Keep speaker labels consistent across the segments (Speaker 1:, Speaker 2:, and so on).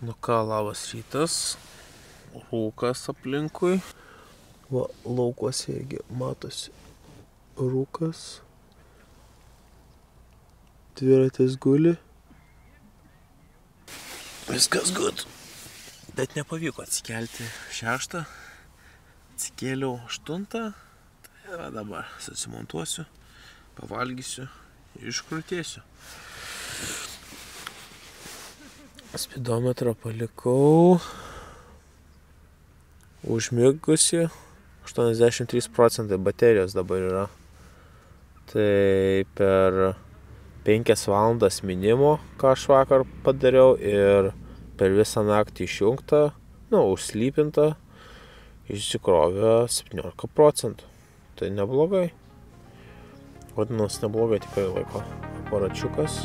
Speaker 1: Nu ką, labas rytas, rūkas aplinkui. Va, laukuose irgi matosi rūkas. Dviratis guli. Viskas good. Bet nepavyko atsikelti 6. Atsikėliau 8. Tai dabar susimontuosiu, pavalgysiu, iškrutėsiu. Spidometrą palikau. Užmigusi. 83% baterijos dabar yra. Tai per 5 valandas minimo, ką aš vakar padariau, ir per visą naktį išjungta, užslypinta, išsikrovė 17%. Tai neblogai. Vadinasi, neblogai tikrai laiko aparačiukas.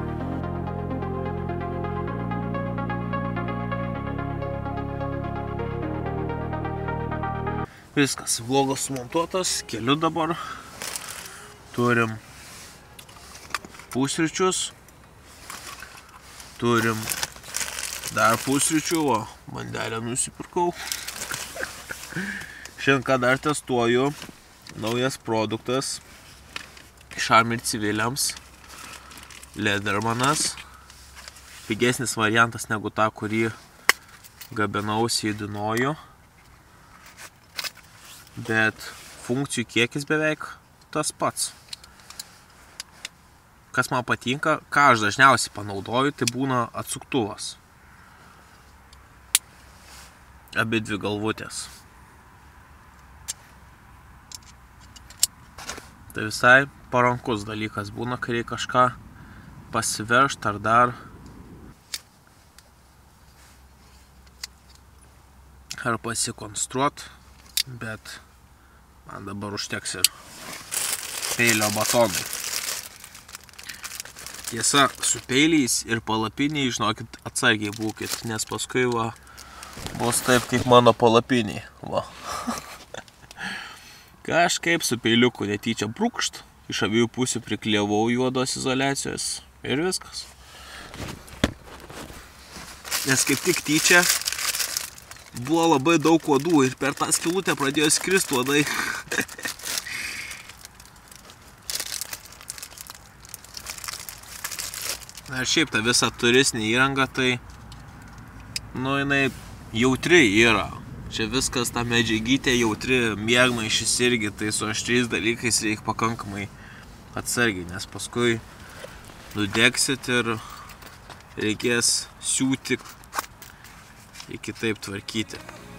Speaker 1: Viskas, vlogas sumontuotas, keliu dabar. Turim pusryčius. Turim dar pusryčių, o bandelę nusipirkau. Šiandien ką dar testuoju, naujas produktas iš Army civiliams. Ledermanas. Pigesnis variantas negu tą, kurį gabenausi į Dunojų. Bet funkcijų kiekis beveik tas pats. Kas man patinka, ką aš dažniausiai panaudoju, tai būna atsuktuvas. Abi dvi galvutės. Tai visai parankus dalykas būna, kai reikia kažką pasiveržti ar dar. Ar pasikonstruoti. Bet man dabar užteks ir peilio batonai. Tiesa, su peiliais ir palapiniai, žinokit, atsargiai būkit, nes paskui bus taip kaip mano palapiniai. Va. Kažkaip su peiliuku netyčia brūkšt, iš abiejų pusių priklijavau juodos izoliacijos ir viskas. Nes kaip tik tyčia buvo labai daug uodų ir per tą skylutę pradėjo skristi uodai. Na ir šiaip ta visa turistinė įranga, tai jinai jautri yra. Čia viskas, ta medžiagytė jautri, miegmaišis irgi, tai su aštriais dalykais reikia pakankamai atsargiai, nes paskui nudegsit ir reikės siūti ir kitaip tvarkyti.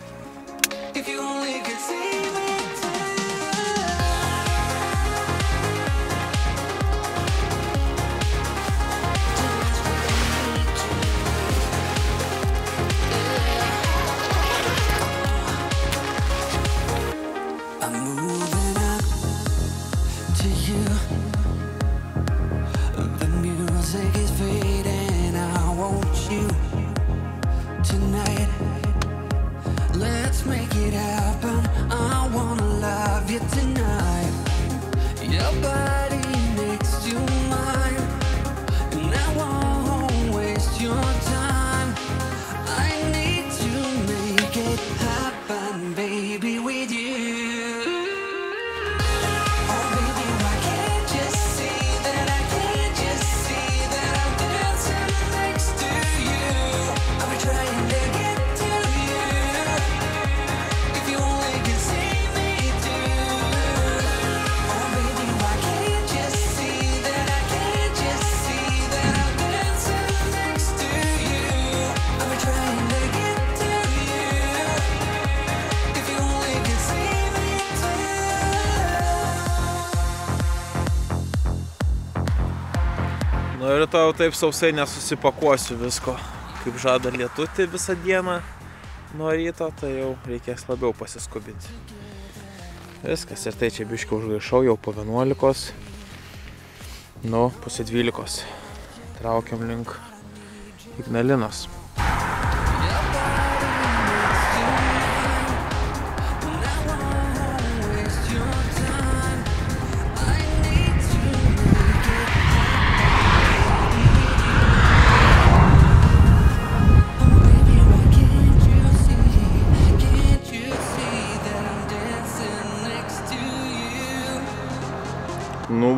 Speaker 1: Nu ir rytoj taip sausai nesusipakuosiu visko. Kaip žada lietutį visą dieną nuo ryto, tai jau reikės labiau pasiskubinti. Viskas, ir tai čia biškį užgaišau jau po 11. Pusė 12. Traukiam link Ignalinos.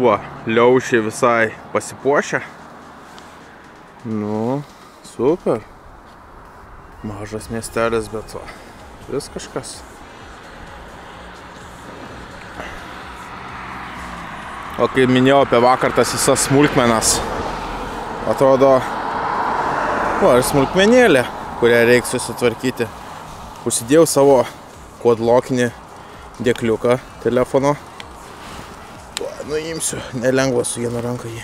Speaker 2: va, liaušiai visai pasipuošę. Nu, super. Mažas miestelis, bet va, vis kažkas. O kai minėjau apie vakar tas visas smulkmenas, atrodo, ir smulkmenėlė, kurią reiks susitvarkyti. Užsidėjau savo kodlokinį dėkliuką telefono. Nuimsiu, nelengva su viena ranka jį.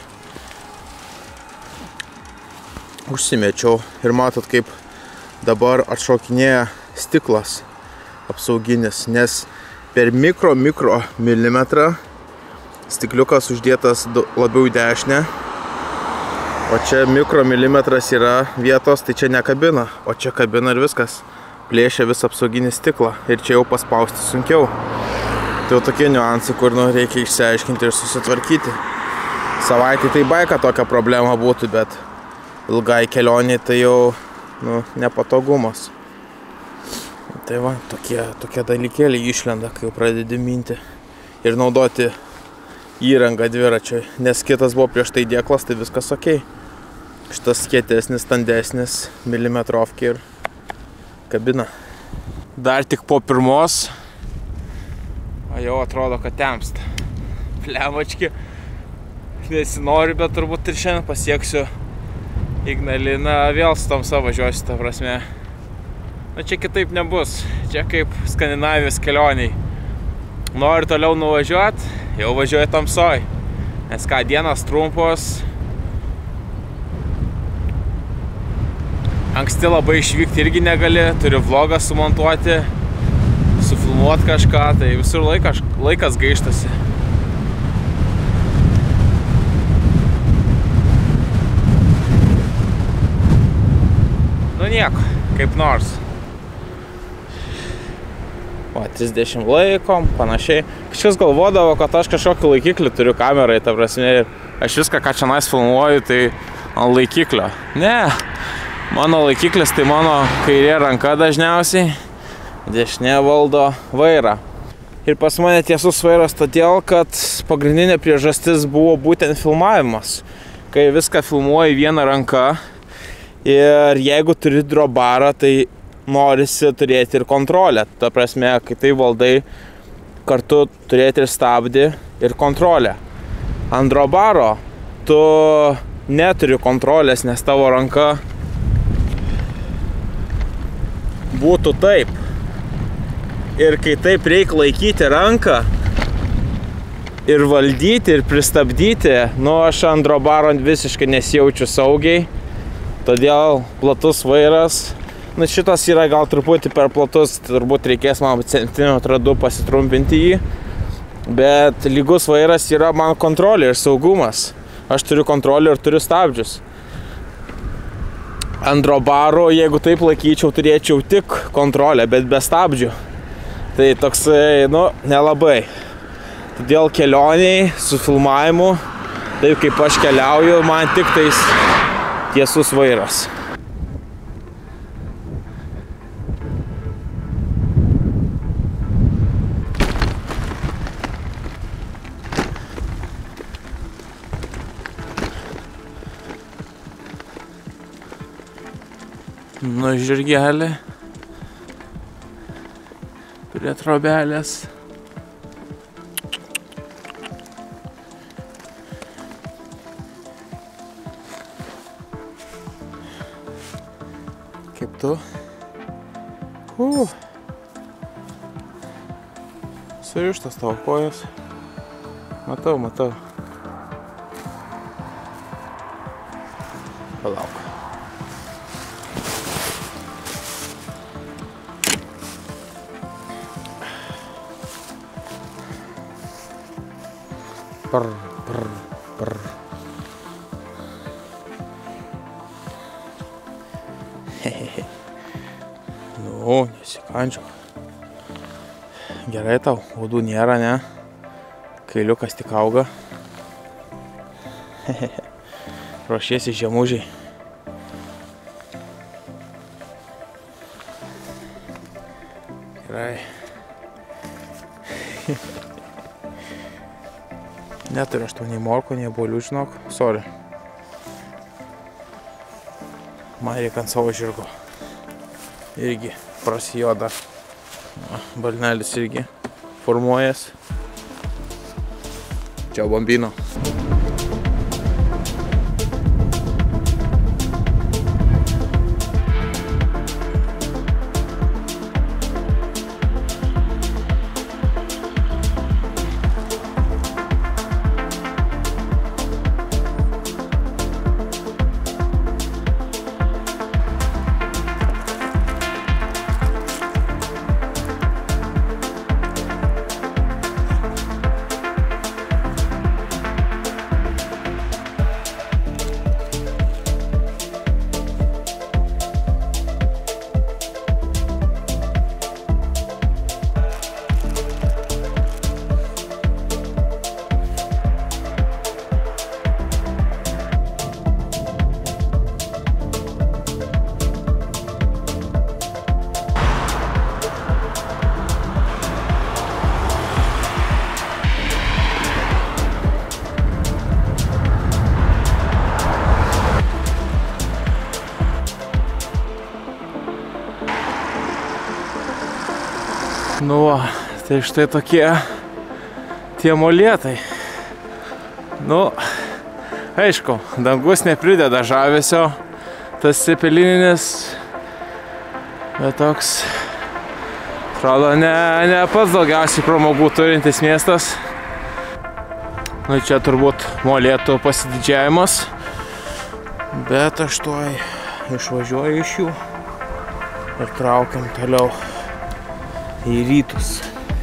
Speaker 2: Užsimečiau ir matot, kaip dabar atšokinėja stiklas apsauginis, nes per mikro milimetrą stikliukas uždėtas labiau į dešinę, o čia mikromilimetras yra vietos, tai čia ne kabina, o čia kabina ir viskas. Plėšia visą apsauginį stiklą ir čia jau paspausti sunkiau. Tai jau tokie niuansai, kur reikia išsiaiškinti ir susitvarkyti. Savaitį tai baika tokia problema būtų, bet ilgai kelionė tai jau nepatogumas. Tai va, tokie dalykėliai išlenda, kai jau pradedi minti ir naudoti įrangą dviračiui, nes kitas buvo prieš tai dėklas, tai viskas okei. Šitas kietesnis, standesnis, milimetrovkė ir kabina. Dar tik po pirmos, jau atrodo, kad temsta. Plemački, nesinori, bet turbūt ir šiandien pasieksiu Ignaliną, vėl su tamsa važiuosiu, ta prasme. Na čia kitaip nebus, čia kaip Skandinavijos kelioniai. Nori toliau nuvažiuoti, jau važiuoju tamsoj, nes ką, dienas trumpos. Anksti labai išvykti irgi negali, turiu vlogą sumontuoti, sufilmuoti kažką, tai visur laikas gaištasi. Nu nieko, kaip nors. Va, 30 laikom, panašiai. Kažkas galvodavo, kad aš kažkokį laikiklį turiu kamerai, ta prasme, aš viską, ką čia nais filmuoju, tai ant laikiklio. Ne, mano laikiklis tai mano kairė ranka dažniausiai, dešinė valdo vairą. Ir pas mane tiesus vairas todėl, kad pagrindinė priežastis buvo būtent filmavimas. Kai viską filmuoji viena ranka ir jeigu turi drobarą, tai norisi turėti ir kontrolę. Ta prasme, kai tai valdai, kartu turėti ir stabdį, ir kontrolę. Ant drobaro tu neturi kontrolės, nes tavo ranka būtų taip. Ir kai taip reikia laikyti ranką ir valdyti, ir pristabdyti, aš ant drobaro visiškai nesijaučiu saugiai. Todėl platus vairas. Šitas yra gal truputį per platus, turbūt reikės man centimetrą 2 pasitrumpinti jį. Bet lygus vairas yra man kontrolė ir saugumas. Aš turiu kontrolę ir turiu stabdžius. Ant drobaro, jeigu taip laikyčiau, turėčiau tik kontrolę, bet be stabdžių. Tai toksai, nelabai. Todėl kelioniai su filmavimu, taip kaip aš keliauju, man tik tais tiesus vairas. Žirgelį prie trobelės. Kaip tu? Surištas tavo kojas. Matau. Palauk. Prr. Nesikandžiau. Gerai tau, uodų nėra, ne? Kailiukas tik auga. Ruošiesi žemužiai. Gerai. Neturiu aš to nei morko, nei bolių, žinok. Sorry. Man reikia ant savo žirgo. Irgi prasijoda. Balnelis irgi formuojas. Čia bambino. Nu va, tai štai tokie tie molėtai. Nu, aišku, dangus neprideda žavesio, tas cepelininis, bet toks, atrodo, ne pats daugiausiai pramogų turintis miestas. Nu, čia turbūt molėtų pasididžiavimas, bet aš tuoj išvažiuoju iš jų ir traukiam toliau į rytus.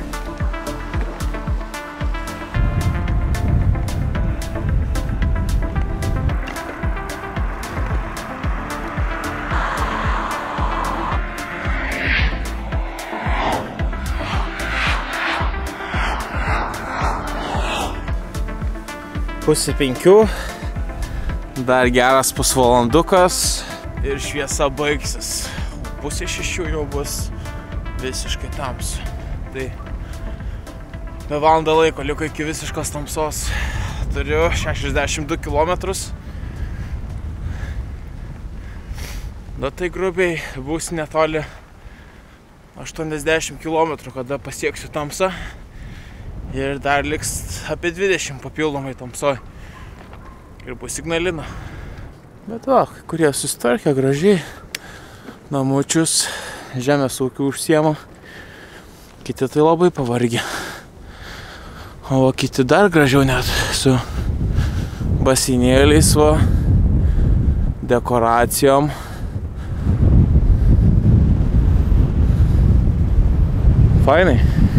Speaker 2: Pusė 5, dar geras pusvalandukas ir šviesa baigsis. Pusė 6 jau bus visiškai tamsu. Tai be valandą laiko liko iki visiškos tamsos. Turiu 62 kilometrus. Na tai grubiai bus netoli 80 kilometrų, kada pasieksiu tamsą. Ir dar liks apie 20 papildomai tamsoj. Ir bus Ignalina. Bet va, kurie susitvarkė gražiai namučius, žemės ūkiu užsiema, kiti tai labai pavargę. O kiti dar gražiau net su basinėliais, va, dekoracijom. Fainai.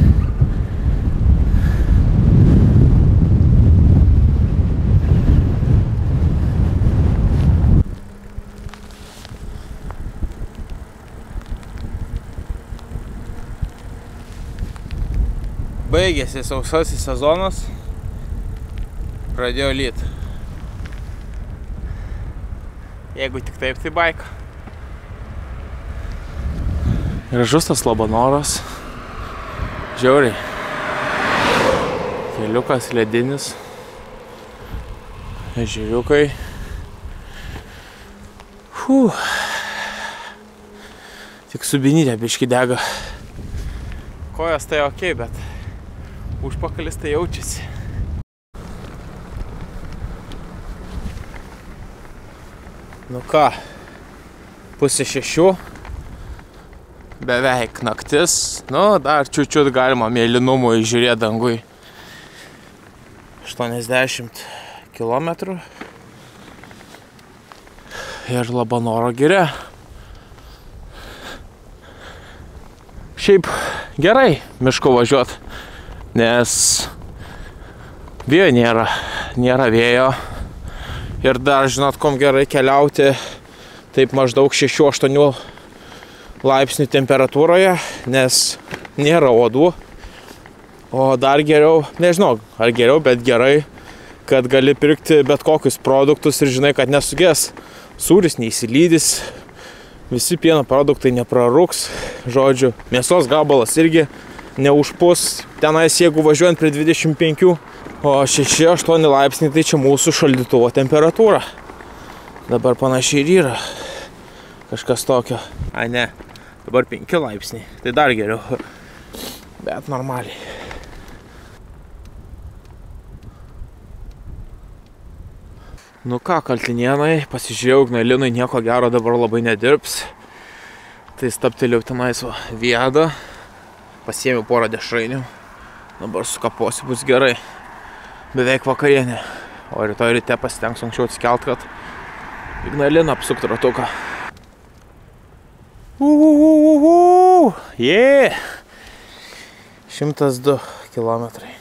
Speaker 2: Baigėsi sausasis sezonas, pradėjo lyt. Jeigu tik taip, tai baika. Gražus tas Labanoras. Žiauriai. Keliukas ledinis. Ežeriukai. Tik subinytė biški dega. Kojas tai okei, bet užpakalis tai jaučiasi. Nu ką, pusė 6, beveik naktis, nu dar čiučiut galima mėlynumų įžiūrėti dangui. 80 kilometrų ir Labanoro giria. Šiaip gerai mišku važiuot, nes vėjo nėra vėjo. Ir dar, žinot, kom gerai keliauti taip maždaug 6-8 laipsnių temperatūroje, nes nėra uodų. O dar geriau, nežinau, ar geriau, bet gerai, kad gali pirkti bet kokius produktus ir žinai, kad nesugės. Sūris neįsilydys, visi pieno produktai neprarūks, žodžiu, mėsos gabalas irgi neužpus. Tenais, jeigu važiuojant prie 25, O 6-8 laipsniai tai čia mūsų šaldytuvo temperatūra. Dabar panašiai ir yra. Kažkas tokio. Ai ne, dabar 5 laipsniai. Tai dar geriau. Bet normaliai. Nu ką, kaltinienai, pasižiūrėjau, Ignalinui nieko gero dabar labai nedirbs. Tai stabtelėjau tenais va vėdą. Pasiėmiau porą dešrainių. Dabar sukaposiu, bus gerai. Beveik vakarienė. O rytoj ryte pasitengsiu anksčiau atsikelt, kad Ignaliną apsukt ratuką. Jee! 102 kilometrai.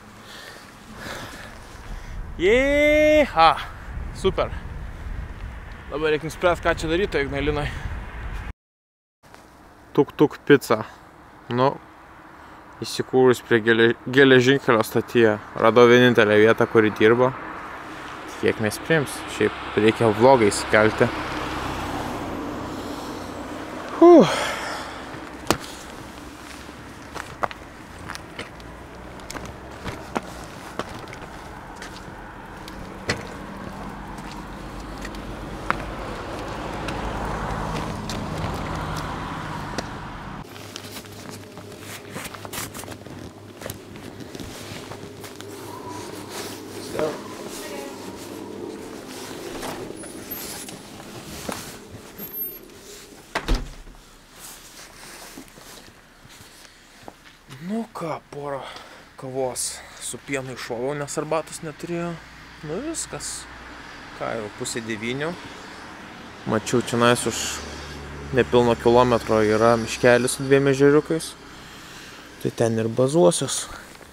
Speaker 2: Jeeha! Super. Dabar reikia nuspręsti, ką čia daryti Ignalinai. Tuk-tuk pica. Nu, įsikūrus prie geležinkelio stotyje. Radau vienintelę vietą, kuri dirba. Kiek mes priims. Šiaip reikia vlogą įsikelti. Nu ką, porą kavos su pienu iššoviau, nes arbatos neturėjau. Nu viskas. Ką jau, 8:30. Mačiau, čionais už nepilno kilometro yra miškelis su 2 ežeriukais. Tai ten ir bazuosios.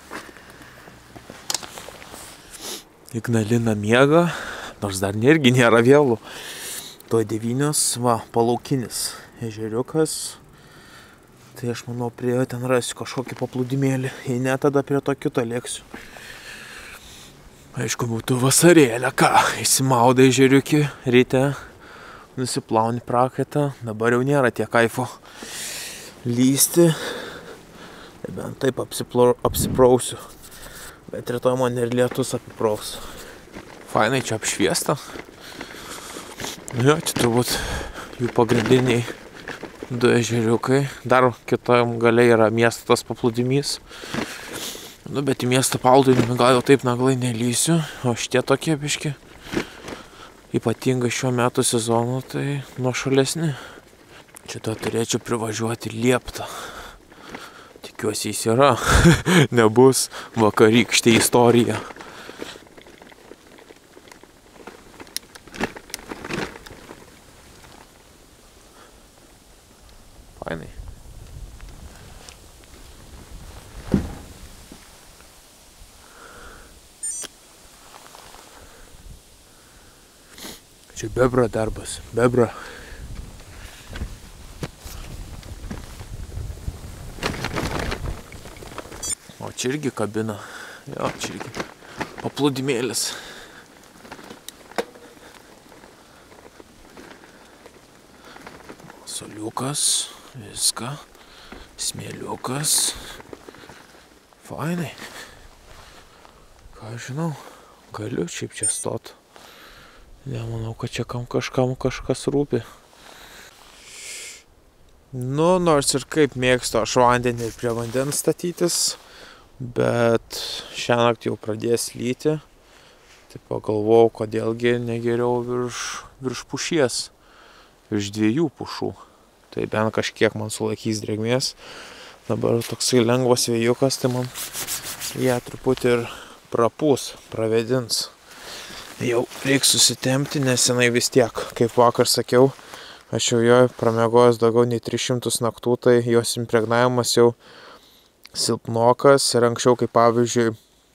Speaker 2: Ignalina miega, nors dar irgi nėra vėlų. Tuo 9, va, palaukinis ežeriukas. Tai aš manau, prie jo ten rasiu kažkokį paplūdimėlį. Jei ne, tada prie to kito lėksiu. Aišku, būtų vasarėlė, ką? Įsimaudai ežeriukį ryte, nusiplauni prakaitą. Dabar jau nėra tiek kaifo lysti. Bent taip apsiprausiu. Bet rytoj man ir lietus apipraus. Fainai čia apšviesta. Jo, čia turbūt jų pagrindiniai 2 ežeriukai. Dar kitam gale yra miesto tas paplūdimys. Nu, bet į miesto paplūdimį gal jau taip naglai nelysiu. O šitie tokie biški. Ypatingai šiuo metu sezonu, tai nuošalesni. Čia to turėčiau privažiuoti lieptą. Tikiuosi jis yra. Nebus vakarykštė istorija. Fainai. Čia bebro darbas. Bebra. O čia irgi kabina. Jo, čia irgi paplūdimėlis. Soliukas. Viską. Smėliukas. Fainai. Ką žinau. Galiu šiaip čia stot. Nemanau, kad čia kažkam kažkas rūpi. Nu, nors ir kaip mėgstu aš vandenį prie vandens statytis, bet šiąnakt jau pradės lyti. Tai pagalvojau, kodėlgi negeriau virš pušies. Virš 2 pušų. Tai bent kažkiek man sulaikys drėgmės. Dabar toksai lengvas vėjukas, tai man ją truputį ir prapūs, pravedins. Jau reiks susitempti, nes jinai vis tiek, kaip vakar sakiau, aš jau jo pramiegojęs daugiau nei 300 naktų, tai jos impregnavimas jau silpnokas ir anksčiau, kaip pavyzdžiui,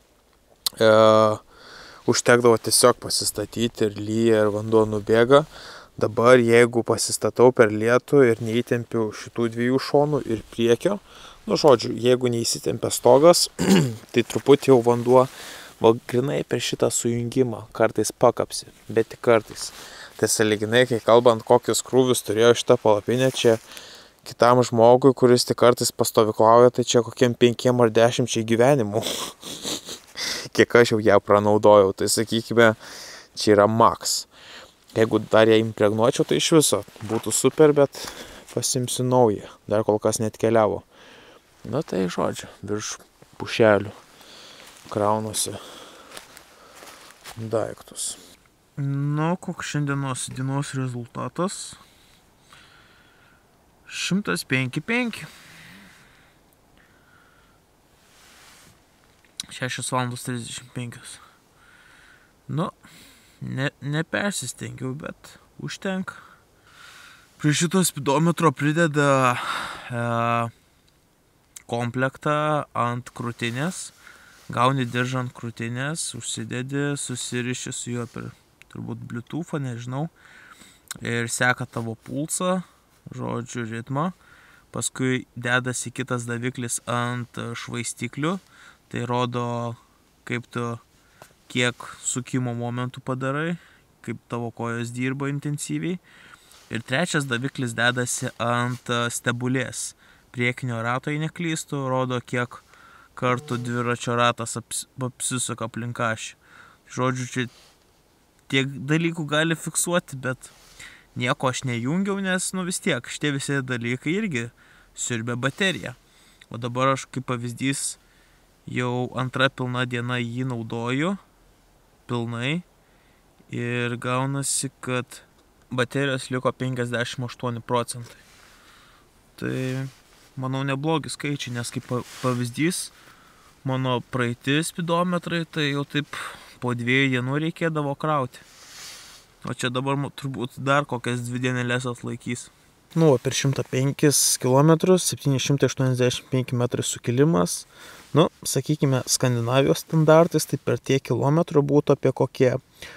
Speaker 2: užtekdavo tiesiog pasistatyti ir lyja ir vanduo nubėga. Dabar, jeigu pasistatau per lietų ir neįtempiu šitų 2 šonų ir priekio, nu žodžiu, jeigu neįsitempia stogas, tai truputį jau vanduo grinai per šitą sujungimą kartais pakapsi, bet tik kartais. Tai sąlyginai, kai kalbant, kokius krūvius turėjo šitą palapinę, čia kitam žmogui, kuris tik kartais pastovyklauja, tai čia kokiem 5 ar 10 gyvenimų. kiek aš jau ją pranaudojau. Tai sakykime, čia yra max. Jeigu dar ją impregnuočiau, tai iš viso būtų super, bet pasimsiu naują. Dar kol kas net keliavo. Na tai žodžiu, virš pušelių kraunuosi daiktus. Nu, koks šiandienos dienos rezultatas? 105,5. 6:35. Nu, nepersistengiau, bet užtenka. Prie šito spidometro prideda komplektą ant krūtinės. Gauni diržą ant krūtinės, užsidedi, susiriši su juo per turbūt Bluetooth'ą, nežinau. Ir seka tavo pulsą, žodžiu, ritmą. Paskui dedasi kitas daviklis ant švaistiklių. Tai rodo, kaip tu kiek sukimo momentų padarai, kaip tavo kojos dirba intensyviai. Ir trečias daviklis dedasi ant stebulės. Priekinio rato, jei neklystu, rodo, kiek kartų dviračio ratas apsisuka aplink ašį. Žodžiu, čia tiek dalykų gali fiksuoti, bet nieko aš nejungiau, nes vis tiek šitie visi dalykai irgi siurbia bateriją. O dabar aš kaip pavyzdys jau antra pilna diena jį naudoju pilnai ir gaunasi, kad baterijos liko 58%. Tai manau neblogi skaičiai, nes kaip pavyzdys mano praeiti spidometrai, tai jau taip po 2 dienų reikėdavo krauti. O čia dabar turbūt dar kokias 2 dienelės atlaikys. Nu, per 105 km, 785 metrai sukilimas. Nu, sakykime, Skandinavijos standartais, tai per tiek kilometrų būtų apie kokie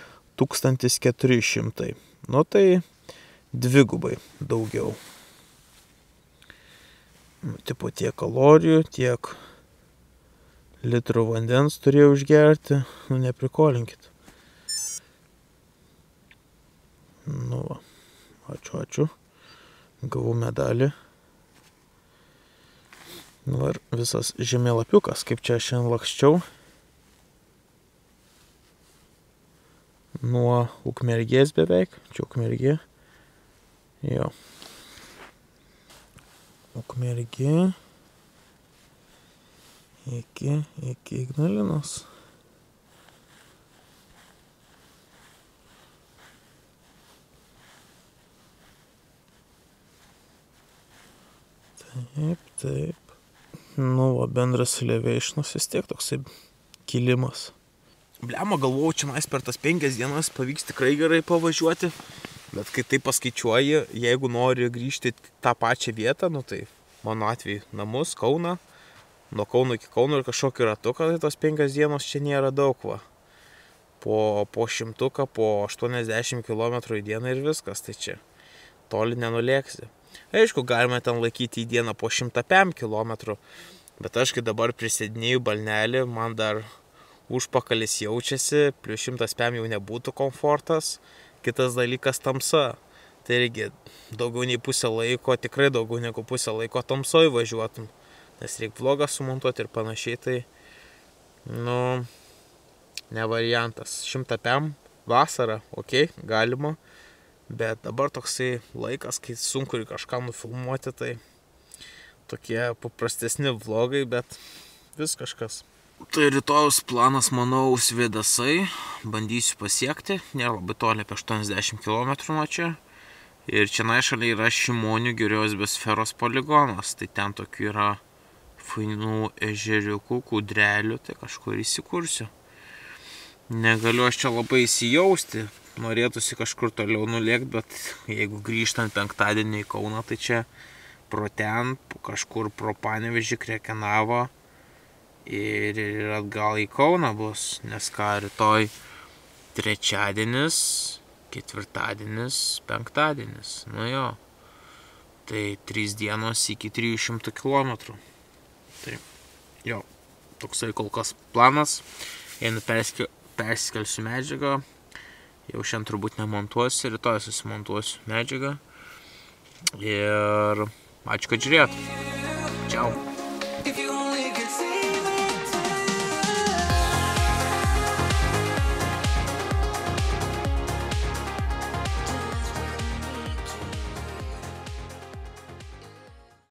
Speaker 2: 1400. Nu, tai dvigubai daugiau. Tipo tiek kalorijų, tiek litrų vandens turėjau išgerti. Nu, neprikolinkit. Nu, va. Ačiū. Gavau medalį. Nu, ir visas žemėlapiukas, kaip čia šiandien lakščiau. Nuo Ukmergės beveik. Čia Ukmergė. Jo. Ukmergė. Iki Ignalinos. Taip. Nu, va, bendras elevėjišnas vis tiek toksai kilimas. Bliama, galvojau, čia per tas 5 dienas pavyks tikrai gerai pavažiuoti. Bet kai tai paskaičiuoji, jeigu nori grįžti tą pačią vietą, nu tai mano atveju namus, Kauną, nuo Kauno iki Kauno ir kažkokį ratuką, tai tos 5 dienos čia nėra daug, va. Po 100, po 80 km į dieną ir viskas, tai čia toli nenulėksi. Aišku, galima ten laikyti į dieną po 105 km, bet aš kai dabar prisėdinėjau balnelį, man dar užpakalis jaučiasi, plius 105 jau nebūtų komfortas. Kitas dalykas tamsa. Tai irgi daugiau nei pusę laiko, tikrai daugiau negu pusę laiko tamsoj važiuotum. Nes reikia vlogą sumontuoti ir panašiai, tai, nu, ne variantas. 105 vasara, okei, galima. Bet dabar toksai laikas, kai sunku ir kažką nufilmuoti, tai tokie paprastesni vlogai, bet vis kažkas. Tai rytojus planas, manau, Svedasai, bandysiu pasiekti, nėra labai toli, apie 80 km nuo čia. Ir čia šalia yra Šimonių Girios biosferos poligonas, tai ten tokių yra fainų ežeriukų, kūdrelių, tai kažkur įsikursiu. Negaliu aš čia labai įsijausti, norėtųsi kažkur toliau nulėkti, bet jeigu grįžtant penktadienį į Kauną, tai čia pro ten, kažkur pro Panevėžį, Krekenavą ir atgal į Kauną bus, nes ką rytoj trečiadienis, ketvirtadienis, penktadienis, nu jo, tai 3 dienos iki 300 km. Tai jo, toksai kol kas planas, einu perskelsiu medžiagą, jau šiandien turbūt nemontuosiu, rytoj susimontuosiu medžiagą ir ačiū, kad žiūrėjot. Čiau.